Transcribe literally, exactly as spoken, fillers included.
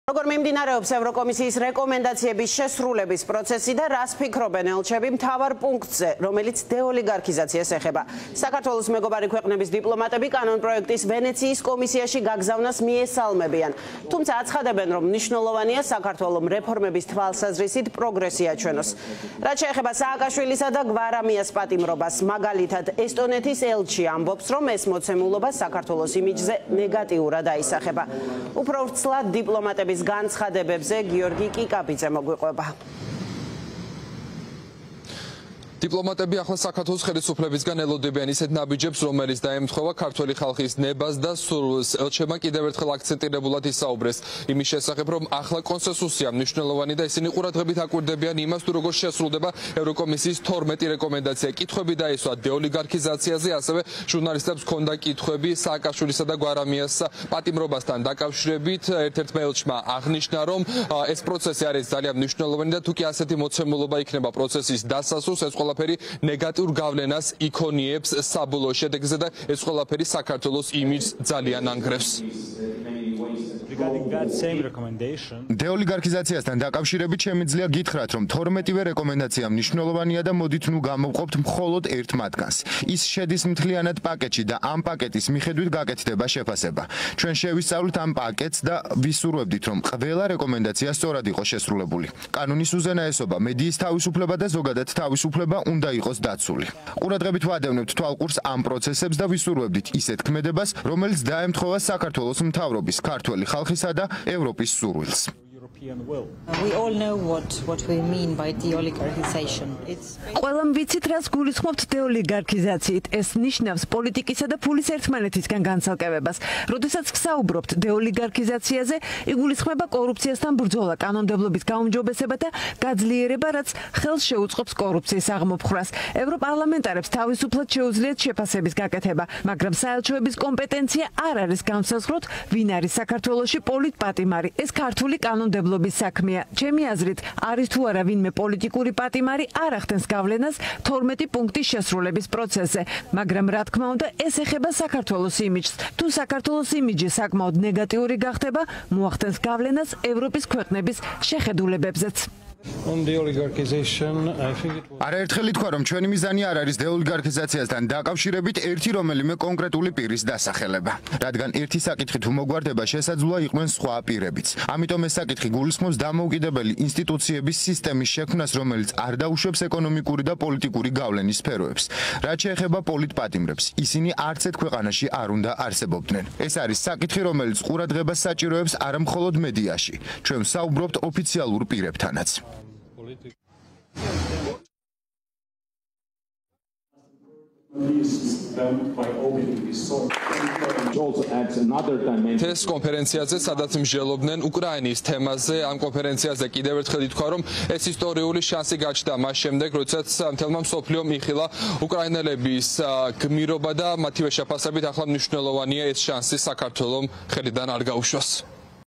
როგორ მიმდინარეობს ევროკომისიის რეკომენდაციების შესრულების პროცესი და რას ფიქრობენ ელჩები მთავარ პუნქტზე, რომელიც დეოლიგარქიზაციას ეხება. საქართველოს მეგობარი ქვეყნების დიპლომატები კანონპროექტის ვენეციის კომისიაში გაგზავნას მიესალმებიან. თუმცა აცხადებენ, რომ მნიშვნელოვანია საქართველოს რეფორმების თვალსაზრისით პროგრესი აჩვენოს. რაც შეეხება სააკაშვილისა და გვარამიას პატიმრობას, მაგალითად ესტონეთის ელჩი ამბობს, რომ ეს მოცემულობა საქართველოს იმიჯზე ნეგატიურად აისახება. უფრო ვრცლად დიპლომატების განცხადებებზე გიორგი კიკაბიძე მოგვიყვება. დიპლომატები ახლა საქართველოს ხელისუფლებისგან ელოდებიან ისეთ ნაბიჯებს, რომელიც დაემთხვევა ქართველი ხალხის ნებას და სურვილს. ელჩებმა კიდევ ერთხელ აქცენტირებულად ისაუბრეს იმის შესახებ, რომ ახლა კონსენსუსია მნიშვნელოვანი და ისინი ყურადღებით აკვირდებიან იმას, თუ როგორ შესრულდება ევროკომისიის თორმეტი რეკომენდაცია. კითხვები დაისვა დეოლიგარქიზაციაზე, ასევე ჟურნალისტებს ჰქონდა კითხვები სააკაშვილისა და გვარამიას პატიმრობასთან დაკავშირებით. ერთ-ერთმა ელჩმა აღნიშნა, რომ ეს პროცესი არის ძალიან მნიშვნელოვანი და თუ კი ასეთი მოცემულობა იქნება პროცესის დასასრულს, ეს ყველაფერი ნეგატიურ გავლენას იქონიებს საბოლოო შედეგზე და ეს ყველაფერი საქართველოს იმიჯს ძალიან ანგრევს. დეოლიგარქიზაციასთან დაკავშირებით შემიძლია გითხრათ, რომ თორმეტივე რეკომენდაცია მნიშვნელოვანია და მოდით ნუ გამოვყოფთ მხოლოდ ერთ მათგანს. ის შედის მთლიანად პაკეტში და ამ პაკეტის მიხედვით გაკეთდება შეფასება. ჩვენ შევისწავლით ამ პაკეტს და ვისურვებდით, რომ ყველა რეკომენდაცია სწორად იყოს შესრულებული. კანონის უზენაესობა, მედიის თავისუფლება და ზოგადად თავისუფლება უნდა იყოს დაცული. ყურადღებით ვადევნებთ თვალყურს ამ პროცესებს და ვისურვებდით ისეთ ქმედებას, რომელიც დაემთხვევა საქართველოს მთავრობის, ქართველი ხალხისა და ევროპის სურვილს. ყველამ ვიცით, რას გულისხმობთ დეოლიგარქიზაციით. ეს ნიშნავს პოლიტიკისა და ფულის ერთმანეთისგან განცალკევებას. როდესაც ვსაუბრობთ დეოლიგარქიზაციაზე, იგულისხმება კორუფციასთან ბრძოლა, კანონმდებლობის გაუმჯობესება და გაძლიერება, რაც ხელს შეუწყობს კორუფციის აღმოფხვრას. ევროპარლამენტარებს თავისუფლად შეუძლიათ შეფასების გაკეთება, მაგრამ საელჩოების კომპეტენცია არ არის განსაზღვროთ, ვინ არის საქართველოში პოლიტპატიმარი. ეს ქართული კანონმდებლობის საქმეა. ჩემი აზრით, არის თუ არა ვინმე პოლიტიკური პატიმარი არ ახდენს გავლენას თორმეტი პუნქტის შესრულების პროცესზე, მაგრამ რა თქმა უნდა, ეს ეხება საქართველოს იმიჯს. თუ საქართველოს იმიჯი საკმაოდ ნეგატიური გახდება, მოახდენს გავლენას ევროპის ქვეყნების შეხედულებებზეც. არაერთხელ ითქვა, რომ ჩვენი მიზანი არ არის დეოლიგარქიზაციასთან დაკავშირებით ერთი რომელიმე კონკრეტული პირის დასახელება, რადგან ერთი საკითხი თუ მოგვარდება, შესაძლოა იყვნენ სხვა პირებიც. ამიტომ ეს საკითხი გულისხმობს დამოუკიდებელი ინსტიტუციების სისტემის შექმნას, რომელიც არ დაუშვებს ეკონომიკური და პოლიტიკური გავლენის სფეროებს. რაც შეეხება პოლიტპატიმრებს, ისინი არც ერთ ქვეყანაში არ უნდა არსებობდნენ. ეს არის საკითხი, რომელიც ყურადღებას საჭიროებს არა მხოლოდ მედიაში. ჩვენ ვსაუბრობთ ოფიციალურ პირებთანაც. ეს კონფერენციაზე, სადაც მსჯელობდნენ უკრაინის თემაზე, ამ კონფერენციაზე კიდევ ერთხელ ითქვა, რომ ეს ისტორიული შანსი გაჩნდა მას შემდეგ, როდესაც მთელმა მსოფლიომ იხილა უკრაინელების გმირობა და მათივე შეფასებით ახლა მნიშვნელოვანია ეს შანსი საქართველოს ხელიდან არ გაუშვას.